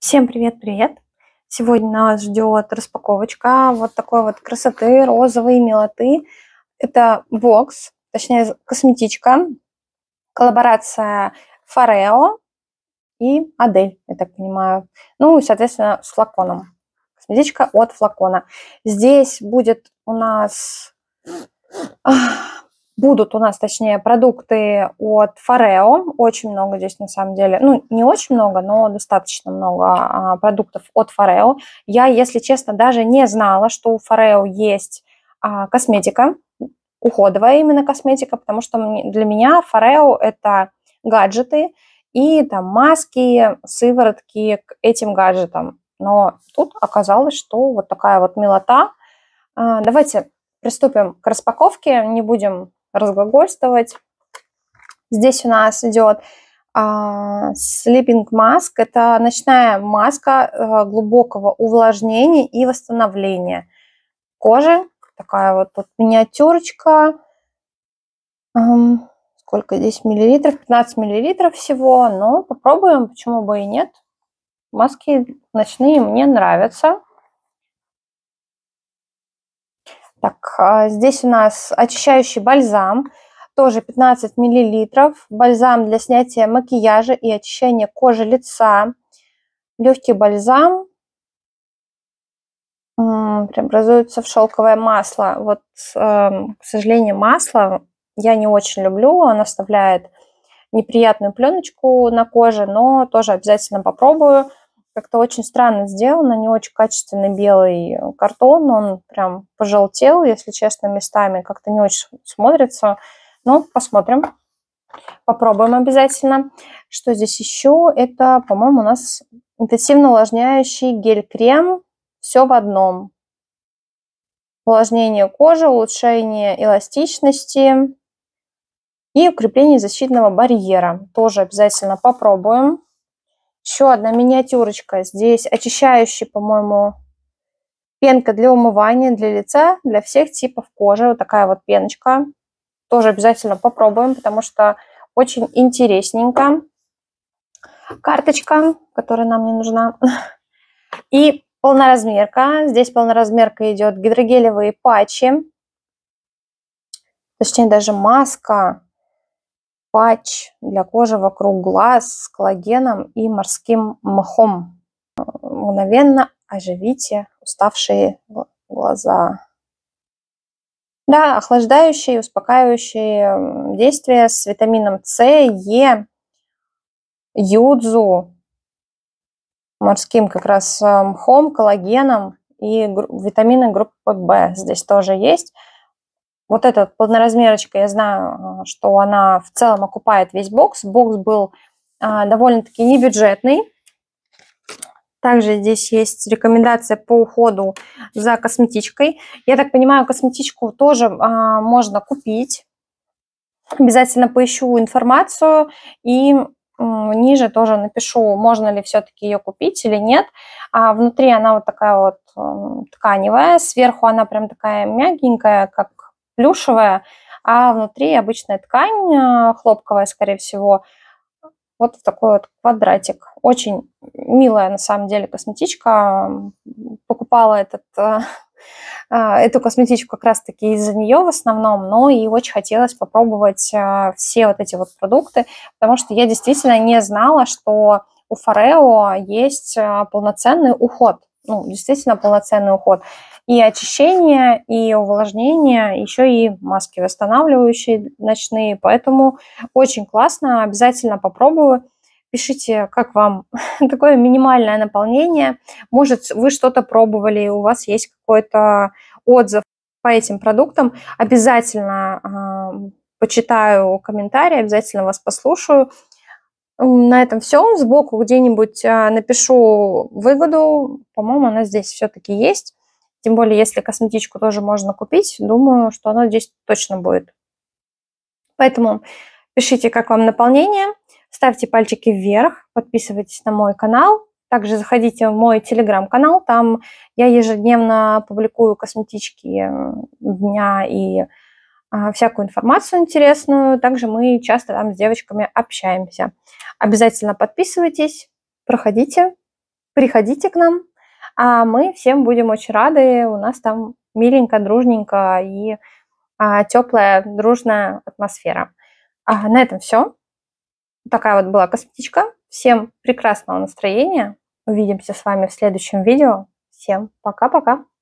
Всем привет-привет! Сегодня нас ждет распаковочка вот такой вот красоты, розовой милоты. Это бокс, точнее косметичка, коллаборация Фарео и Адель, я так понимаю. Ну и, соответственно, с флаконом. Косметичка от флакона. Здесь будет у нас... Будут у нас, точнее, продукты от Фарео. Очень много здесь, на самом деле. Ну, не очень много, но достаточно много продуктов от Фарео. Я, если честно, даже не знала, что у Фарео есть косметика, уходовая именно косметика, потому что для меня Фарео – это гаджеты и там маски, сыворотки к этим гаджетам. Но тут оказалось, что вот такая вот милота. Давайте приступим к распаковке, не будем разглагольствовать. Здесь у нас идет Sleeping Mask. Это ночная маска глубокого увлажнения и восстановления кожи. Такая вот тут миниатюрочка. Сколько здесь миллилитров? 15 миллилитров всего. Но попробуем, почему бы и нет. Маски ночные мне нравятся. Так, здесь у нас очищающий бальзам, тоже 15 миллилитров. Бальзам для снятия макияжа и очищения кожи лица. Легкий бальзам преобразуется в шелковое масло. Вот, к сожалению, масло я не очень люблю. Оно оставляет неприятную пленочку на коже, но тоже обязательно попробую. Как-то очень странно сделано, не очень качественный белый картон, он прям пожелтел, если честно, местами, как-то не очень смотрится. Но посмотрим, попробуем обязательно. Что здесь еще? Это, по-моему, у нас интенсивно увлажняющий гель-крем, все в одном. Увлажнение кожи, улучшение эластичности и укрепление защитного барьера. Тоже обязательно попробуем. Еще одна миниатюрочка. Здесь очищающий, по-моему, пенка для умывания, для лица, для всех типов кожи. Вот такая вот пеночка. Тоже обязательно попробуем, потому что очень интересненько. Карточка, которая нам не нужна. И полноразмерка. Здесь полноразмерка идет гидрогелевые патчи. Точнее, даже маска. Патч для кожи вокруг глаз с коллагеном и морским мхом. Мгновенно оживите уставшие глаза. Да, охлаждающие, успокаивающие действия с витамином С, Е, юдзу, морским как раз мхом, коллагеном и витамины группы В здесь тоже есть. Вот эта полноразмерочка, я знаю, что она в целом окупает весь бокс. Бокс был довольно-таки небюджетный. Также здесь есть рекомендация по уходу за косметичкой. Я так понимаю, косметичку тоже можно купить. Обязательно поищу информацию и ниже тоже напишу, можно ли все-таки ее купить или нет. Внутри она вот такая вот тканевая, сверху она прям такая мягенькая, как плюшевая, а внутри обычная ткань, хлопковая, скорее всего. Вот такой вот квадратик. Очень милая, на самом деле, косметичка. Покупала эту косметичку как раз-таки из-за нее в основном, но и очень хотелось попробовать все вот эти вот продукты, потому что я действительно не знала, что у Фарео есть полноценный уход. Ну, действительно полноценный уход. И очищение, и увлажнение, еще и маски восстанавливающие ночные. Поэтому очень классно, обязательно попробую. Пишите, как вам такое минимальное наполнение. Может, вы что-то пробовали, у вас есть какой-то отзыв по этим продуктам. Обязательно почитаю комментарии, обязательно вас послушаю. На этом все. Сбоку где-нибудь напишу выгоду. По-моему, она здесь все-таки есть. Тем более, если косметичку тоже можно купить, думаю, что она здесь точно будет. Поэтому пишите, как вам наполнение. Ставьте пальчики вверх, подписывайтесь на мой канал. Также заходите в мой телеграм-канал. Там я ежедневно публикую косметички дня и всякую информацию интересную. Также мы часто там с девочками общаемся. Обязательно подписывайтесь, проходите. приходите к нам, а мы всем будем очень рады. У нас там миленько, дружненько и теплая, дружная атмосфера. На этом все. Такая вот была косметичка. Всем прекрасного настроения. Увидимся с вами в следующем видео. Всем пока-пока.